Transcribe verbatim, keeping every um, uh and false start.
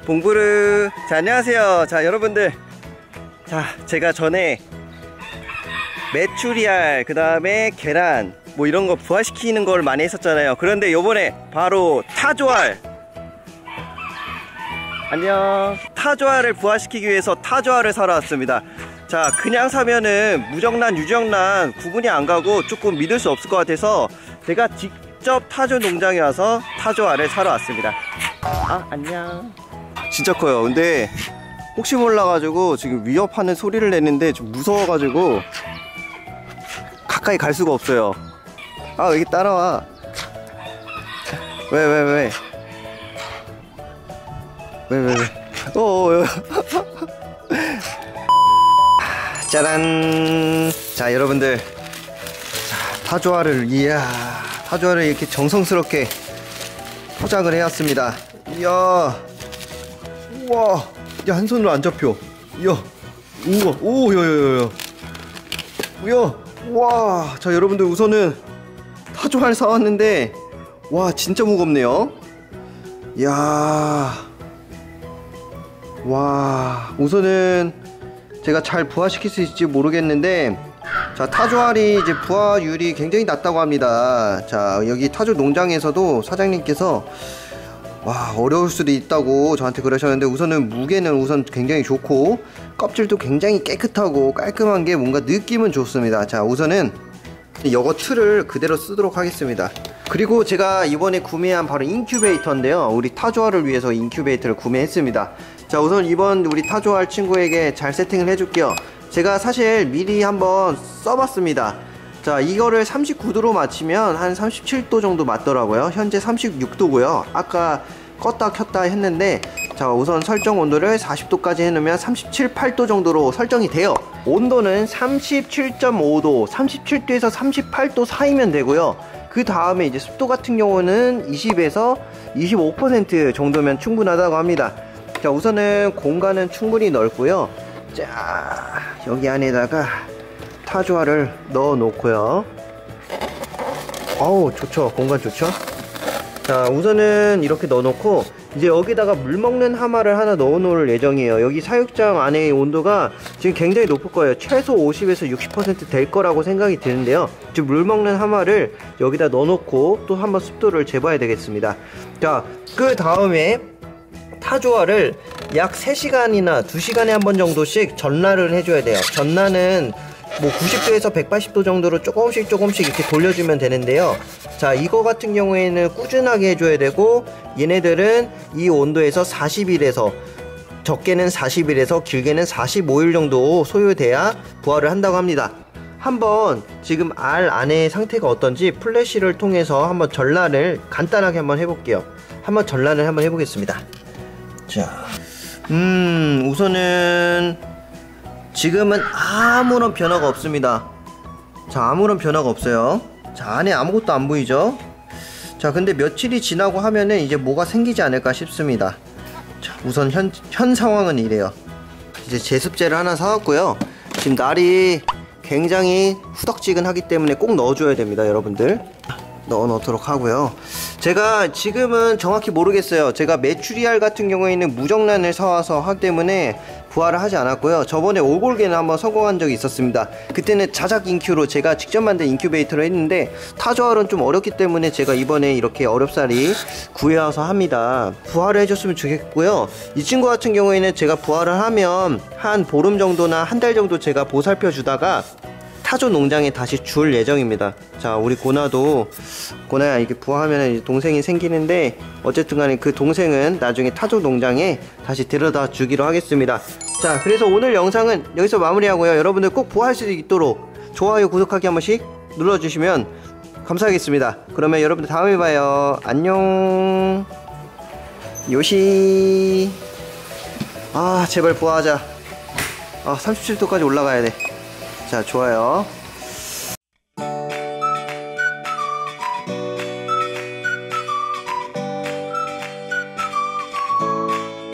봉부르. 자, 안녕하세요. 자, 여러분들, 자, 제가 전에 메추리알, 그 다음에 계란 뭐 이런 거 부화시키는 걸 많이 했었잖아요. 그런데 요번에 바로 타조알, 안녕, 타조알을 부화시키기 위해서 타조알을 사러 왔습니다. 자, 그냥 사면은 무정란 유정란 구분이 안 가고 조금 믿을 수 없을 것 같아서 제가 직접 타조 농장에 와서 타조알을 사러 왔습니다. 아, 안녕. 진짜 커요. 근데 혹시 몰라가지고 지금 위협하는 소리를 내는데 좀 무서워가지고 가까이 갈 수가 없어요. 아, 여기 따라와. 왜, 왜, 왜? 왜, 왜, 왜? 어어. 짜란. 자, 여러분들, 자, 타조알을, 이야, 타조알을 이렇게 정성스럽게 포장을 해왔습니다. 이야, 우와, 야, 한 손으로 안 잡혀. 이야, 우와, 오, 야야야야, 이야, 우와. 자, 여러분들, 우선은 타조알 사왔는데, 와, 진짜 무겁네요. 이야, 와, 우선은 제가 잘 부화시킬 수 있을지 모르겠는데, 자, 타조알이 이제 부화율이 굉장히 낮다고 합니다. 자, 여기 타조 농장에서도 사장님께서 와, 어려울 수도 있다고 저한테 그러셨는데, 우선은 무게는 우선 굉장히 좋고 껍질도 굉장히 깨끗하고 깔끔한 게 뭔가 느낌은 좋습니다. 자, 우선은 이거 틀을 그대로 쓰도록 하겠습니다. 그리고 제가 이번에 구매한 바로 인큐베이터인데요, 우리 타조알을 위해서 인큐베이터를 구매했습니다. 자, 우선 이번 우리 타조알 친구에게 잘 세팅을 해줄게요. 제가 사실 미리 한번 써봤습니다. 자, 이거를 삼십구 도로 맞추면 한 삼십칠 도 정도 맞더라고요. 현재 삼십육 도고요 아까 껐다 켰다 했는데, 자, 우선 설정 온도를 사십 도까지 해놓으면 삼십칠, 팔 도 정도로 설정이 돼요. 온도는 삼십칠 점 오 도, 삼십칠 도에서 삼십팔 도 사이면 되고요. 그 다음에 이제 습도 같은 경우는 이십에서 이십오 퍼센트 정도면 충분하다고 합니다. 자, 우선은 공간은 충분히 넓고요. 자, 여기 안에다가 타조알을 넣어 놓고요. 어우, 좋죠. 공간 좋죠. 자, 우선은 이렇게 넣어 놓고 이제 여기다가 물 먹는 하마를 하나 넣어 놓을 예정이에요. 여기 사육장 안의 온도가 지금 굉장히 높을 거예요. 최소 오십에서 육십 퍼센트 될 거라고 생각이 드는데요, 지금 물 먹는 하마를 여기다 넣어 놓고 또 한번 습도를 재봐야 되겠습니다. 자, 그 다음에 타조알을 약 세 시간이나 두 시간에 한 번 정도씩 전란을 해줘야 돼요. 전란은 뭐 구십 도에서 백팔십 도 정도로 조금씩 조금씩 이렇게 돌려주면 되는데요. 자, 이거 같은 경우에는 꾸준하게 해줘야 되고, 얘네들은 이 온도에서 사십 일에서 적게는 사십 일에서 길게는 사십오 일 정도 소요돼야 부화를 한다고 합니다. 한번 지금 알 안의 상태가 어떤지 플래시를 통해서 한번 전란을 간단하게 한번 해볼게요. 한번 전란을 한번 해보겠습니다. 자, 음, 우선은 지금은 아무런 변화가 없습니다. 자, 아무런 변화가 없어요. 자, 안에 아무것도 안 보이죠? 자, 근데 며칠이 지나고 하면은 이제 뭐가 생기지 않을까 싶습니다. 자, 우선 현, 현 상황은 이래요. 이제 제습제를 하나 사왔고요. 지금 날이 굉장히 후덕지근하기 때문에 꼭 넣어줘야 됩니다, 여러분들. 넣어 놓도록 하고요. 제가 지금은 정확히 모르겠어요. 제가 메추리알 같은 경우에는 무정란을 사와서 하기 때문에 부화를 하지 않았고요. 저번에 오골개는 한번 성공한 적이 있었습니다. 그때는 자작 인큐로 제가 직접 만든 인큐베이터를 했는데, 타조알은 좀 어렵기 때문에 제가 이번에 이렇게 어렵사리 구해와서 합니다. 부화를 해줬으면 좋겠고요. 이 친구 같은 경우에는 제가 부화를 하면 한 보름 정도나 한 달 정도 제가 보살펴 주다가 타조 농장에 다시 줄 예정입니다. 자, 우리 고나도, 고나야 이렇게 부화하면 동생이 생기는데, 어쨌든 간에 그 동생은 나중에 타조 농장에 다시 데려다 주기로 하겠습니다. 자, 그래서 오늘 영상은 여기서 마무리하고요. 여러분들 꼭 부화할 수 있도록 좋아요, 구독하기 한 번씩 눌러주시면 감사하겠습니다. 그러면 여러분들 다음에 봐요. 안녕. 요시. 아, 제발 부화하자. 아, 삼십칠 도까지 올라가야 돼. 자, 좋아요.